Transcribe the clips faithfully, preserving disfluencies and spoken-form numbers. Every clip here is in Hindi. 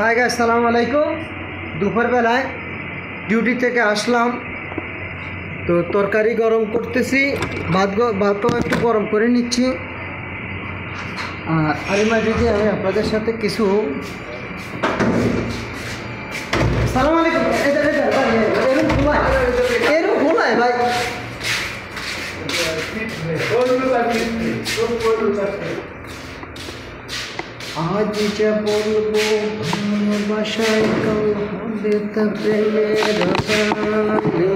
হাই গাইস, আসসালামু আলাইকুম। দুপুরবেলায় ডিউটি থেকে আসলাম, তো তরকারি গরম করতেছি, ভাত ভাতও একটু গরম করে নিচ্ছি। আর আরে মাঝে যে আমি আপনাদের সাথে কিছু সালাম আলাইকুম এরকম খোলায় এরকম খোলায় ভাই আজ যা বলবো ভালোবাসায় কাল হবে তা প্রেমের গানে।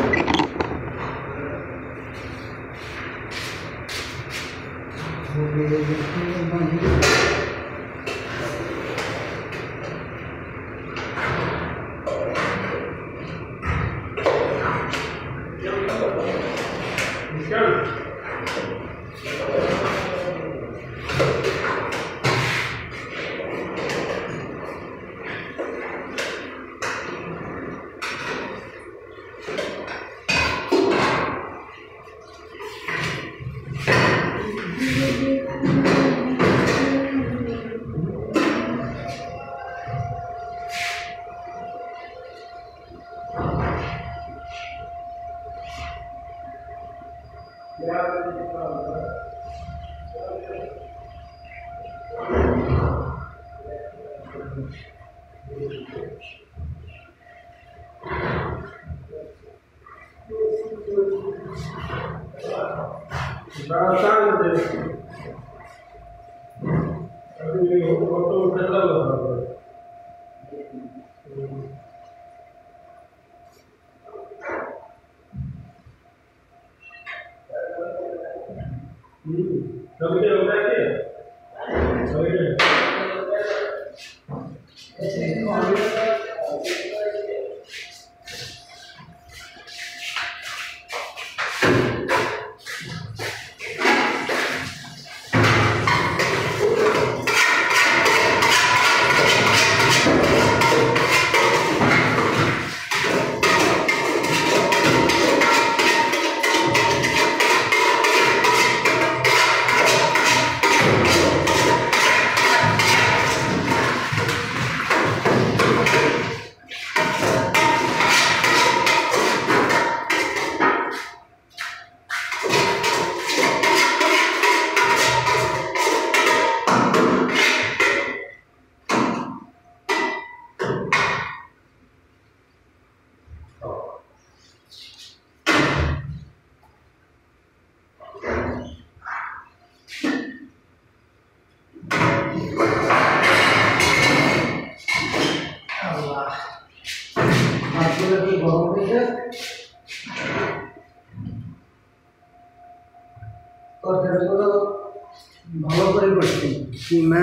ভালো করে করছি না,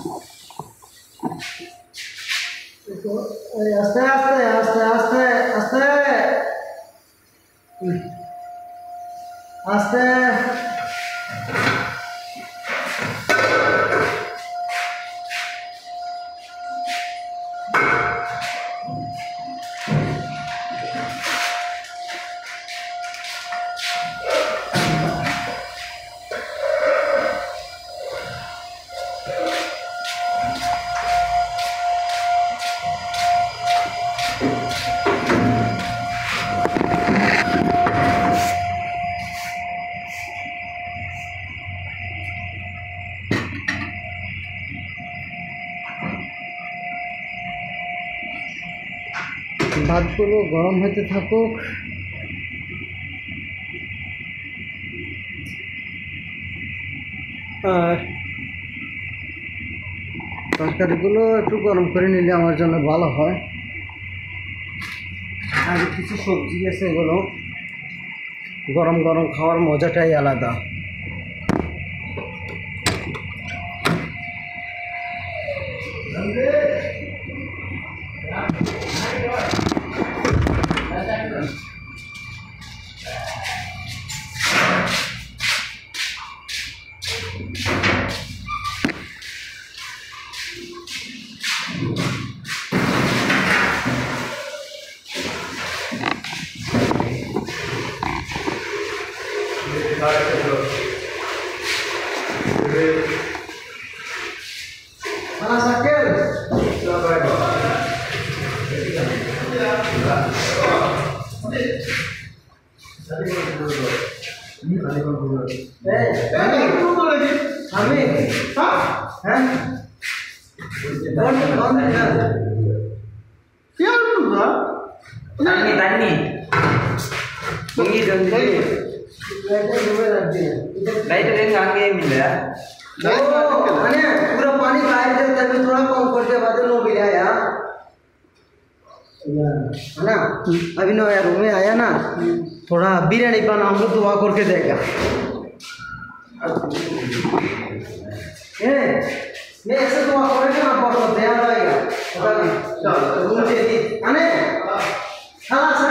আস্তে আস্তে আস্তে আস্তে আস্তে আস্তে ভাতগুলো গরম হতে থাকুক। আর তরকারিগুলো একটু গরম করে নিলে আমার জন্য ভালো হয়। আর কিছু সবজি আছে, এগুলো গরম গরম খাওয়ার মজাটাই আলাদা। Mana sakit? এই আমি আমি হ্যাঁ হ্যাঁ বল বল না কি আর তুই तन्नी तन्नी मुंगी जल्दी लाइट डूबे रहती है लाइट रेंज आगे मिल रहा है अरे पूरा पानी बाहर जाता है थोड़ा कम करते बाद नो भी आया है ना अभी नो यार रूम में आया ना थोड़ा बिरयानी बना हम लोग दुआ करके देगा ए मैं ऐसे दुआ करेंगे ना बहुत ध्यान रहेगा पता नहीं चल रूम से दी अने हाँ sir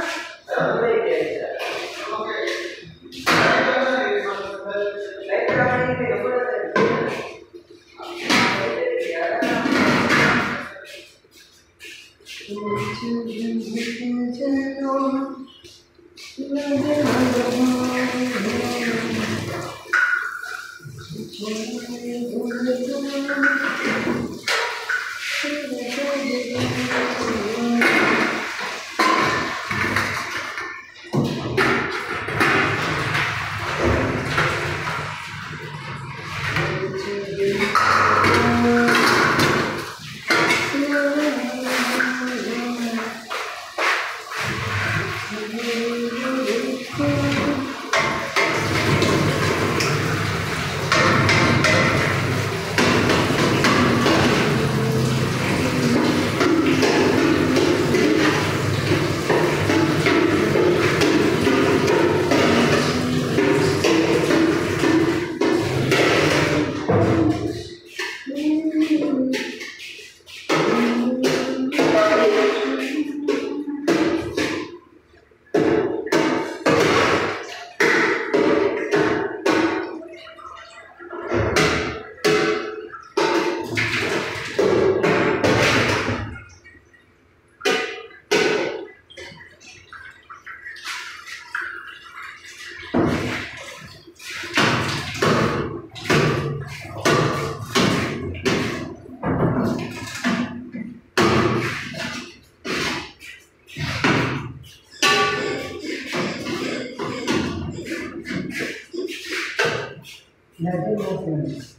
Let it go, friends.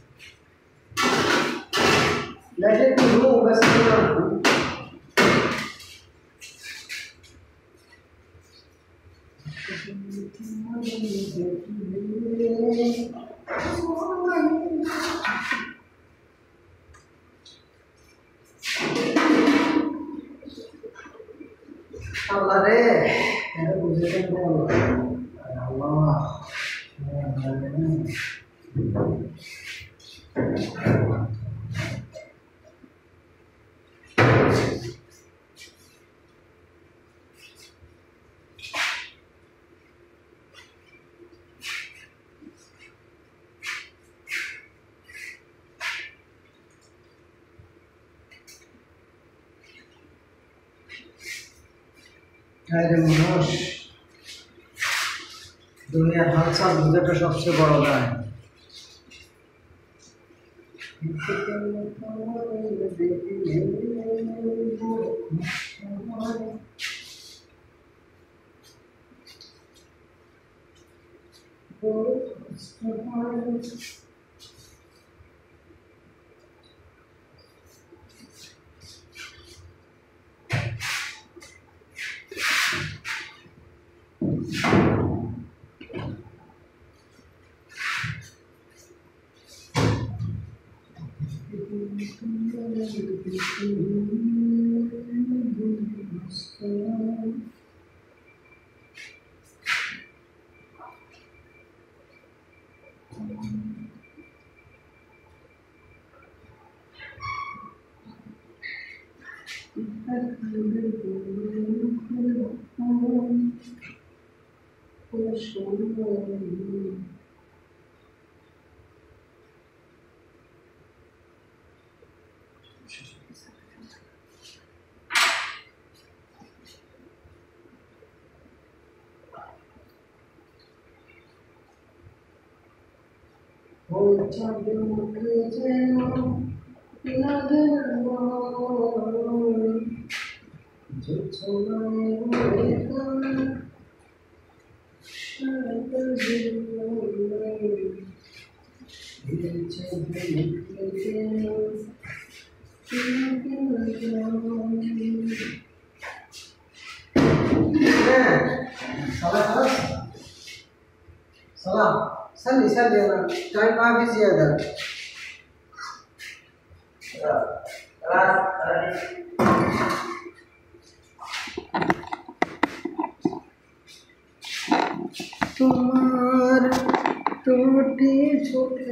Let it go, best friend. Allah deh, ada buzikan dulu. Allah. अरे मनुष दुनिया हर साल मुझे तो सबसे बड़ा गाय salah salah salli salli ana time काफी ज्यादा तुम्हार टूटे छोटे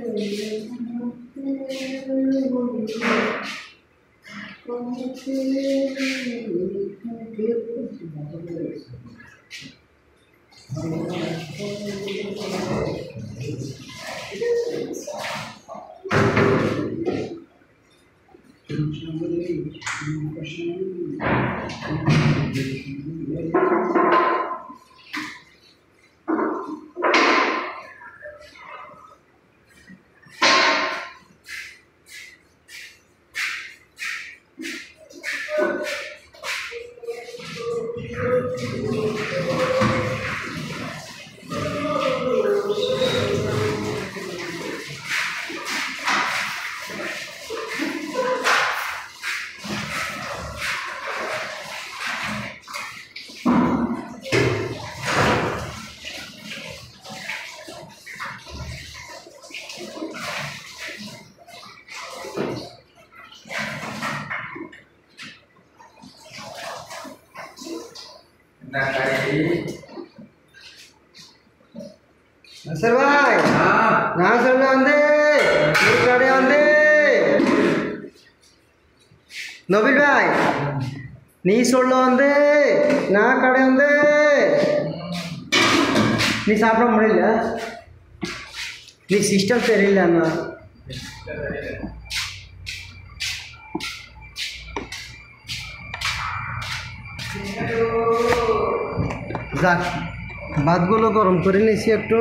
Nasir bhai, Nasir ande, Nukade ande, Nabil bhai, Ni solo ande, Nakade ande, Ni sapra marilla, Ni system terilla na. যাক ভাতগুলো গরম করে নিয়েছি একটু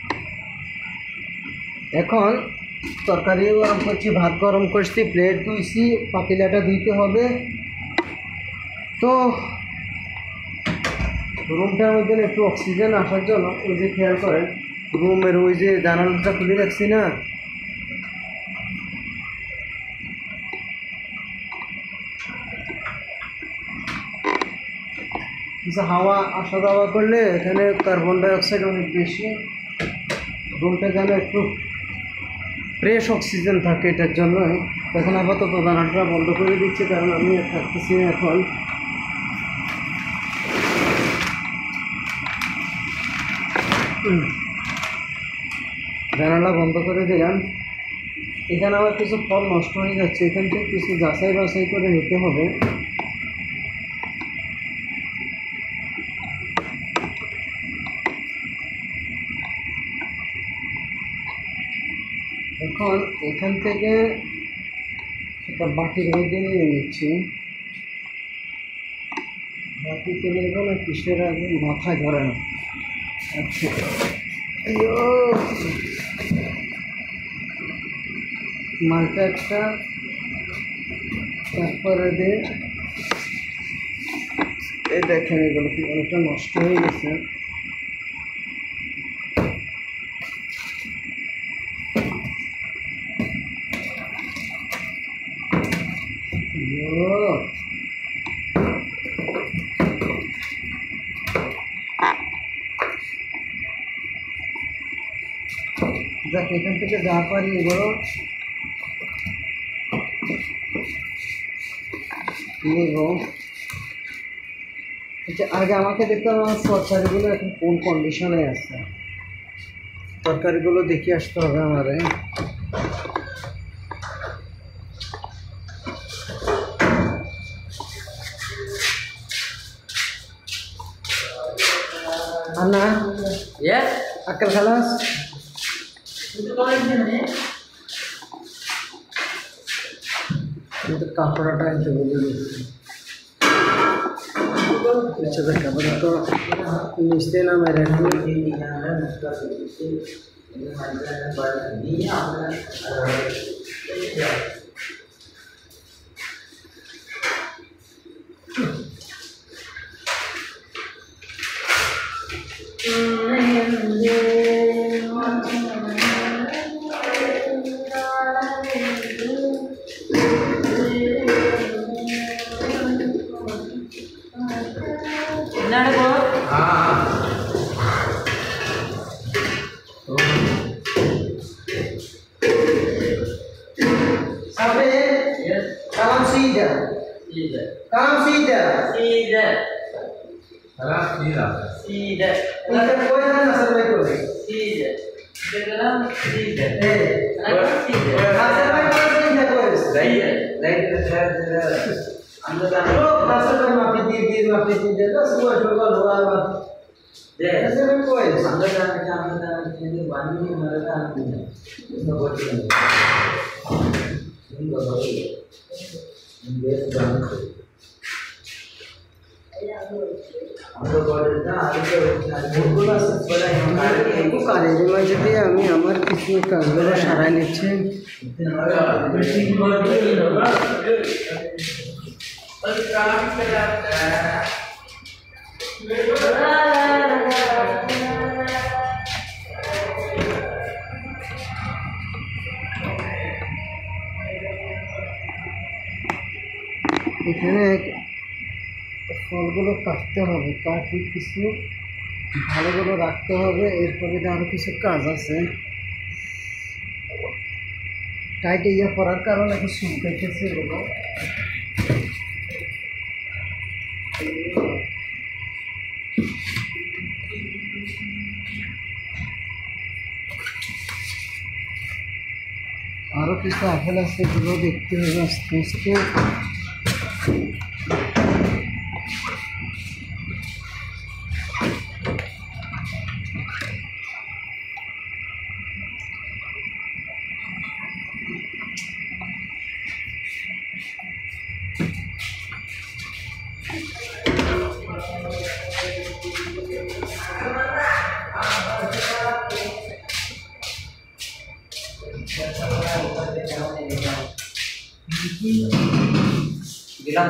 এখন তরকারি গরম করছি ভাত গরম করছি প্লেট ধুইছি পাতিলাটা ধুইতে হবে তো রুমটার মধ্যে একটু অক্সিজেন আসার জন্য ওই যে খেয়াল করেন রুমের ওই যে জানালাটা খুলে রাখছি না কিছু হাওয়া আসা যাওয়া করলে এখানে কার্বন ডাইঅক্সাইড অনেক বেশি রুমটা যেন একটু ফ্রেশ অক্সিজেন থাকে এটার জন্য এখন আপাতত জানালাটা বন্ধ করে দিচ্ছি কারণ আমি থাকতেছি এখন জানালা বন্ধ করে দিলাম এখানে আবার কিছু ফল নষ্ট হয়ে যাচ্ছে এখান থেকে কিছু যাচাই বাছাই করে নিতে হবে এখন এখান থেকে একটা বাটির মধ্যে নিয়ে নিচ্ছি বাটিতে নেব না কিসের আগে মাথায় ধরে না আচ্ছা মালটা একটা তারপরে দিয়ে এই দেখেন এগুলো কি অনেকটা নষ্ট হয়ে গেছে যাক এখান থেকে যা পারি এগুলো নেব আচ্ছা আগে আমাকে দেখতে হবে আমার তরকারিগুলো এখন কোন কন্ডিশনে আছে তরকারিগুলো দেখে আসতে হবে আমারে Anna, Yes. akal khalas? Itu kaparata itu boleh. Coba kabar itu mesti nama mereka. जाने को हाँ sampai kalam sida sida kalam sida sida Salah sila. sida ikan koi kan asal baik koi sida dalam sida eh sida asal baik koi sida koi sida sida sida anda kan lo asal baik mafi di di mafi di jadi semua juga luar luar deh asal baik koi anda kan anda kan ini banding mereka punya itu buat ini ini baru ini banget আমরা বলটা আজকে ভুলগুলো বলে aku karir macam dia আমি আমার কিছু কাজগুলো সারাই নিচ্ছি এখানে ফলগুলো কাটতে হবে কাটি কিছু ভালো করে রাখতে হবে এরপরে আরো কিছু কাজ আছে টাইটে ইয়ে করার কারণে একটু শুকিয়েছে এগুলো আরো কিছু আপেল আছে এগুলো দেখতে হবে আস্তে আস্তে bilang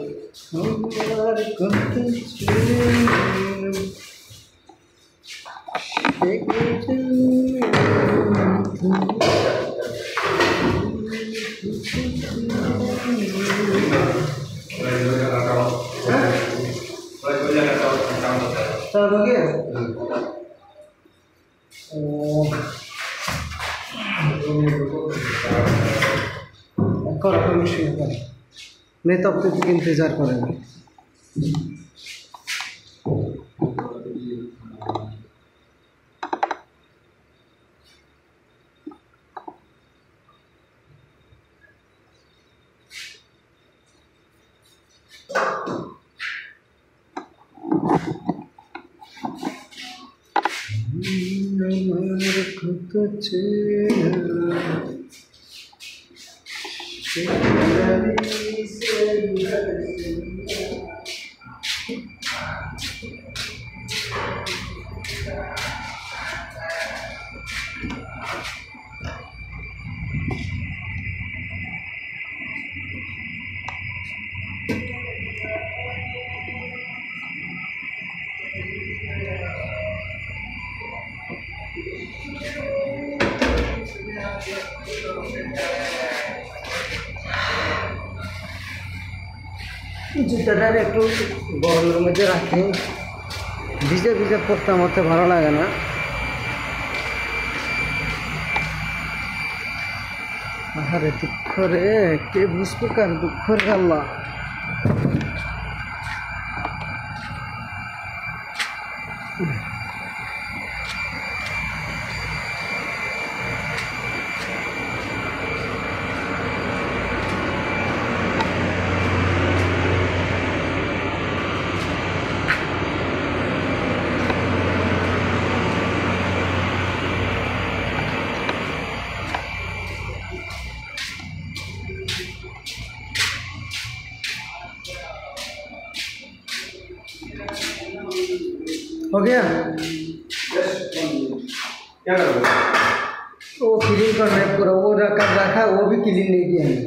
Start हो गया करो करो शुरू करो मैं तब तक इंतजार करेंगे জুতাটার একটু গরমের মধ্যে রাখি ভিজে ভিজে পড়তে আমার তো ভালো লাগে না আরে দুঃখ রে কে বুঝবো কার দুঃখ রে আল্লাহ हो गया क्या करोगे वो क्लीन करना है पूरा वो रखा रखा वो भी क्लीन नहीं किया है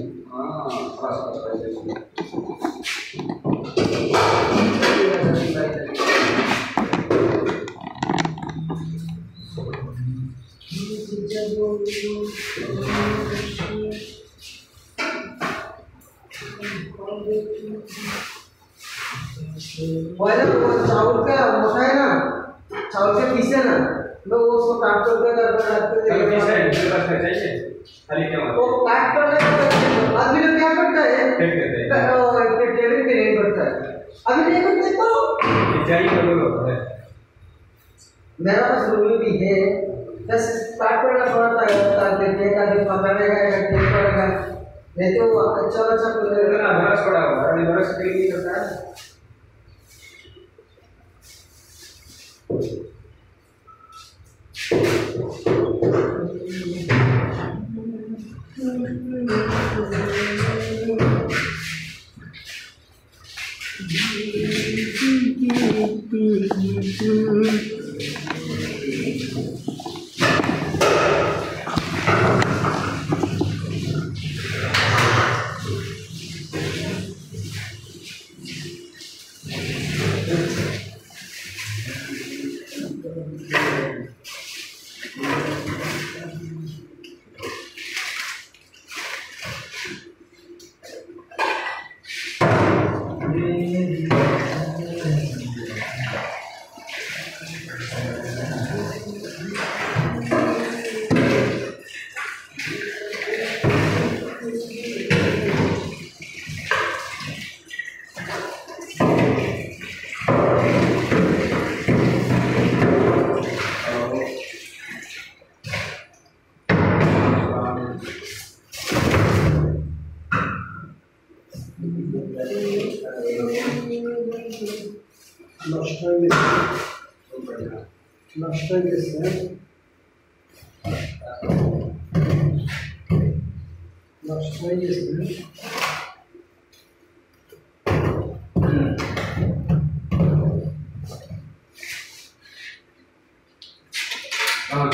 पहले वो चावल का मोटा है ना, चावल के पीसे ना, लोग उसको काट करके करके रखते हैं। चलो ठीक है, मेरे पास है चाहिए खाली क्या वो काट कर आदमी लोग क्या करता है? फेंक देते हैं। टेबल पे नहीं करता है। अभी नहीं करते तो चाहिए तो लोग है। मेरा पास रूल भी है, बस काट करना थोड़ा सा ताकि देखिए ताकि पकड़ने का एक टेप पड़ेगा, नहीं तो वो अच्छा अच्छा तो ना बरस पड़ा हुआ है, बरस से नहीं करता है। नष्ट हो गया, नष्ट हो गया, नष्ट हो गया। हाँ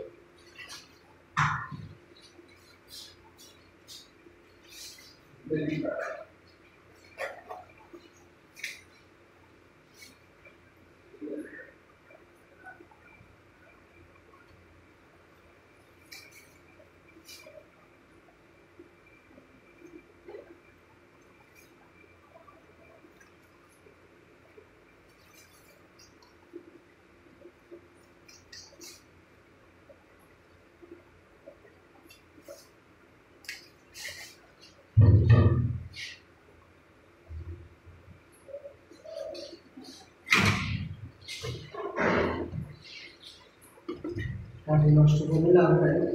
काटी नष्ट होने लगता है।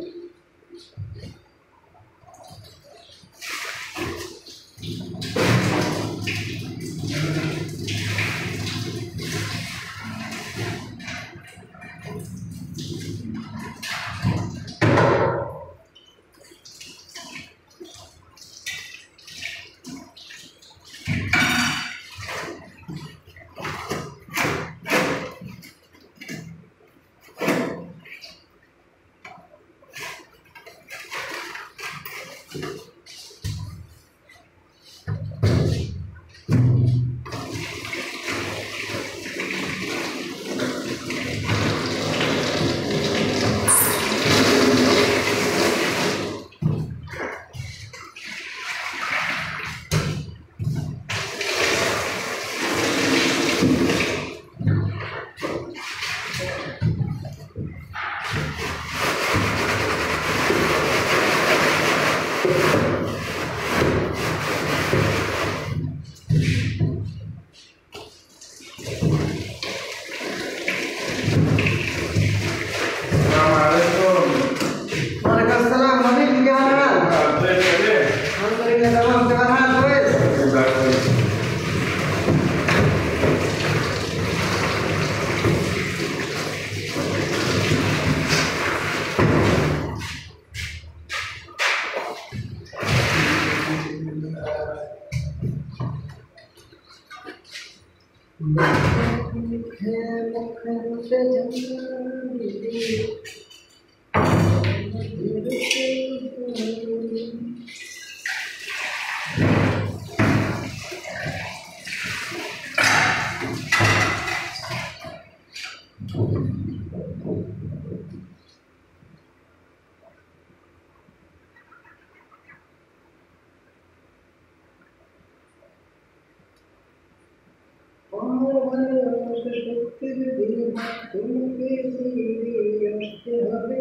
আমার ভালোবাসা সত্যি যদি তোমাকে ফিরিয়ে আসতে হবে।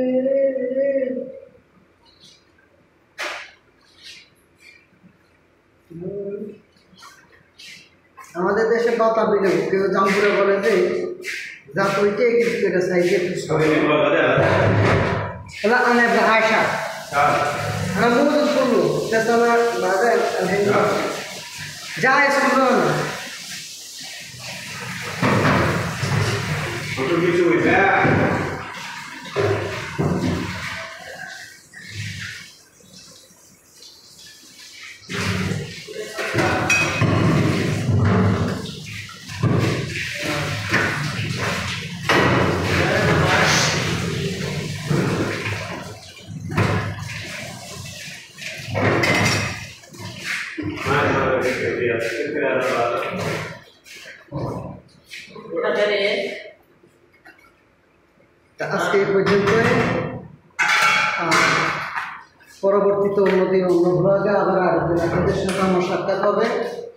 আমাদের দেশে কথা বিলে কেউ জামপুরে বলে যে যা কইতে কিছু এটা সাইজে अभी भी बोला था এলা আনে আয়সা हाँ আমরা মজুদ করলো তেতলা বাজে আলহামদুলিল্লাহ যা স্কুল না फोटो खींचो इधर हाँ हाँ देख लिया देख लिया ওটা করে তা আজকে এই পর্যন্তই পরবর্তীতে অন্যদিন অন্য ভাগে আবার আরেকদিন আপনাদের সাথে আমার সাক্ষাৎ হবে।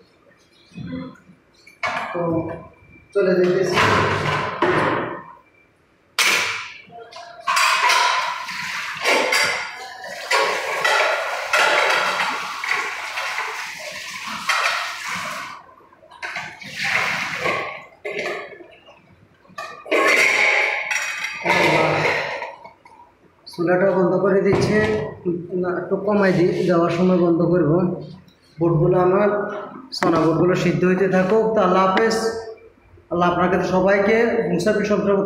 তো চলে যেতেছি। চুলাটা বন্ধ করে দিচ্ছে না, একটু কমাই দিই, যাওয়ার সময় বন্ধ করব। বুটগুলো আমার সোনা বুটগুলো সিদ্ধ হইতে থাকুক। তা আল্লাহ হাফেজ। আল্লাহ আপনাকে সবাইকে মুসাফির সব